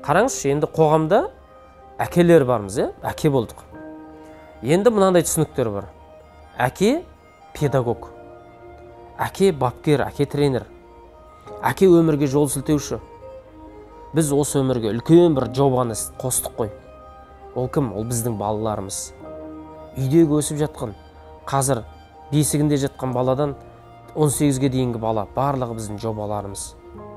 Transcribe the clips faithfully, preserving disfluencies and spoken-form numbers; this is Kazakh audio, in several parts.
Қараңызшы, енді қоғамда әкелер бармыз, е? Әке болдық. Енді мынандай түсініктер бар. Әке педагог, әке бапкер, әке тренер, әке өмірге жол сілтеуші. Біз осы өмірге үлкен бір жобаны қостық қой. Ол кім? Ол біздің балаларымыз. Үйдегі өсіп жатқан, қазір бесігінде жатқан баладан он сегізге дейінгі бала, барлығы біздің жобаларымыз.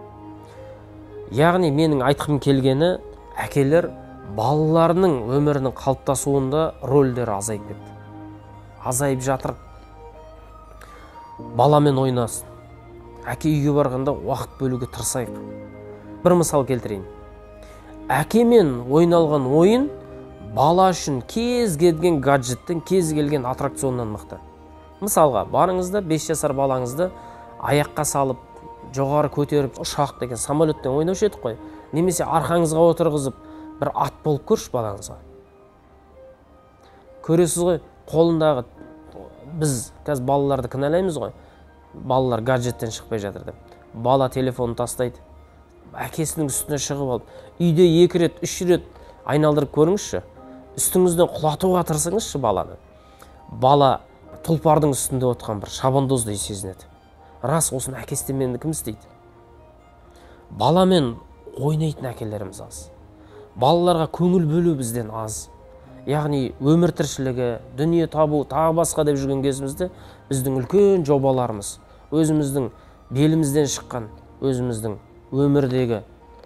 Яғни менің айтқым келгені, әкелер балаларының өмірінің қалыптасуында рөлдері азайып кетті. Азайып жатыр. Баламен ойнасын. Әке үйге барғанда уақыт бөлуге тырысайық. Бір мысал келтірейін. Әкемен ойналған ойын бала үшін кез келген гаджеттен, кез келген аттракционнан мықты. Мысалға, барыңызда бес жасар балаңызды аяққа салып, жоғары көтеріп, ұшақ деген самолеттен ойнаушы едік қой. Немесе арқаңызға отырғызып, бір ат болып көрші балаңызға. Көресіз ғой, қолындағы, біз қазір балаларды кінәлаймыз ғой. Балалар гаджеттен шықпай жатыр деп. Бала телефонын тастайды. Әкесінің үстіне шығып алып, үйде екі рет, үш рет айналдырып көріңізші. Үстіңізден құлатуға тырысыңызшы баланы. Бала тұлпардың үстінде отқан бір шабандоздай сезінеді. Рас, осыны әкестеменді кім істейді? Баламен ойнайтын әкелеріміз аз. Балаларға көңіл бөлу бізден аз. Яғни өмір тіршілігі, дүние табу, тағы басқа деп жүрген кезімізде біздің үлкен жобаларымыз, өзіміздің белімізден шыққан, өзіміздің өмірдегі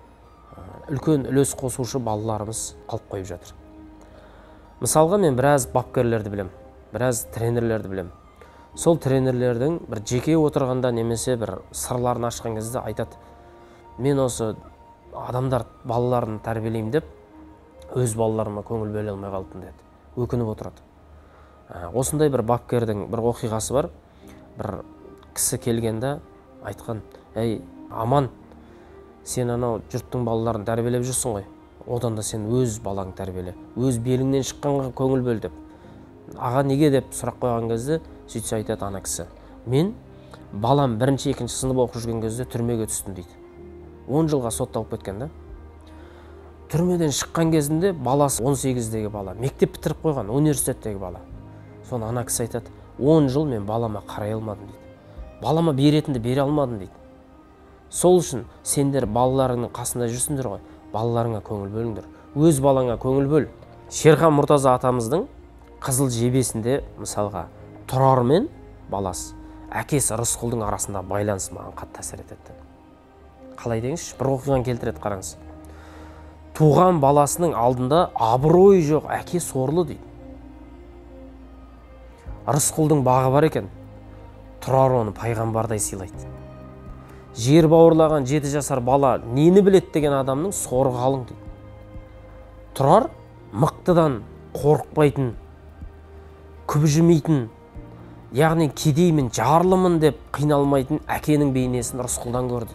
үлкен үлес қосушы балаларымыз қалып қойып жатыр. Мысалға, мен біраз бапкерлерді білем, біраз тренерлерді білем. Сол тренерлердің бір жеке отырғанда немесе бір сырларын ашқан кезде айтады: мен осы адамдар балаларын тәрбиелеймін деп, өз балаларыма көңіл бөле алмай қалдым деді. Өкініп отырады. Осындай бір бапкердің бір оқиғасы бар. Бір кісі келгенде айтқан: әй, аман, сен анау жұрттың балаларын тәрбиелеп жүрсің ғой, одан да сен өз балаң тәрбиеле, өз беліңнен шыққанға көңіл бөл деп. Аға неге деп сұрақ қойған кезде, сөйтсе айтады ана кісі: мен балам бірінші, екінші сынып оқып жүрген кезде түрмеге түстім дейді. он жылға сотталып кеткен да. Түрмеден шыққан кезінде баласы он сегіздегі бала, мектеп бітіріп қойған, университеттегі бала. Соны ана кісі айтады: он жыл мен балама қарай алмадым дейді. Балама беретінді бере алмадым дейді. Сол үшін сендер балаларыңның қасында жүрсіңдер ғой, балаларыңа көңіл бөліңдер. Өз балаңа көңіл бөл. Шерхан Мұртаза атамыздың Қызыл жебесінде мысалға Тұрар мен баласы, әкесі Рысқұлдың арасында байланыс маған қатты әсер етеді. Қалай деңізші, бір оқиғаны келтіреді, қараңыз. Туған баласының алдында абырой жоқ, әке сорлы дейді. Рысқұлдың бағы бар екен, Тұрар оны пайғамбардай сыйлайды. Жер бауырлаған жеті жасар бала нені білет деген адамның соры қалың дейді. Тұрар мықтыдан қорықпайтын, күбіжімейтін, яғни кедеймін, жарлымын деп қиналмайтын әкенің бейнесін Рысқұлдан көрді.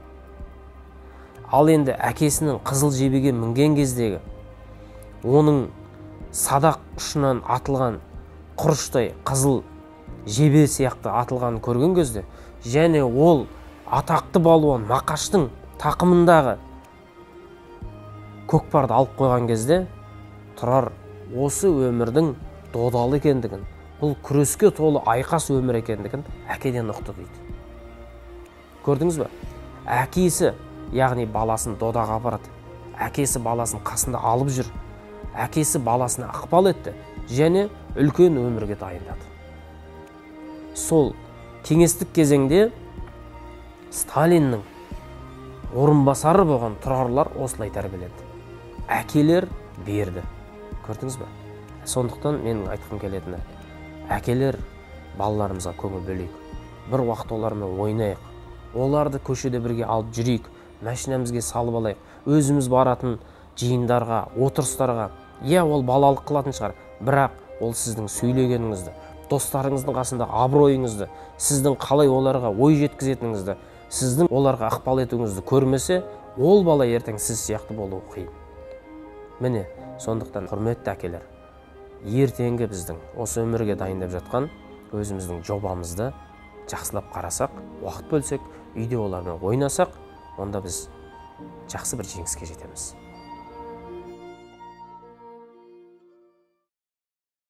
Ал енді әкесінің қызыл жебеге мінген кездегі, оның садақ ұшынан атылған құрыштай қызыл жебе сияқты атылғанын көрген кезде, және ол атақты балуан Мақаштың тақымындағы көкпарды алып қойған кезде, Тұрар осы өмірдің додалы екендігін, бұл күреске толы айқас өмір екендігін әкеден ұқты дейді. Көрдіңіз бе? Әкесі, яғни баласын додаға апарады. Әкесі баласын қасында алып жүр. Әкесі баласына ықпал етті және үлкен өмірге дайындады. Сол кеңестік кезеңде Сталиннің орынбасары болған Тұрарлар осылай тәрбиеленді. Әкелер берді. Көрдіңіз бе? Сондықтан менің айтқым келетіні, әкелер балаларымызға көңіл бөлейік. Бір уақыт олармен ойнайық. Оларды көшеде бірге алып жүрейік, машинамызге салып алайық. Өзіміз баратын жиындарға, отырыстарға, иә, ол балалық қылатын шығар, бірақ ол сіздің сөйлегеніңізді, достарыңыздың қасында абыройыңызды, сіздің қалай оларға ой жеткізетініңізді, сіздің оларға ықпал етуіңізді көрмесе, ол бала ертең сіз сияқты болуы қиын. Міне, сондықтан құрметті әкелер, ертеңгі біздің осы өмірге дайындап жатқан өзіміздің жобамызды жақсылап қарасақ, уақыт бөлсек, үйде олармен ойнасақ, онда біз жақсы бір жеңіске жетеміз.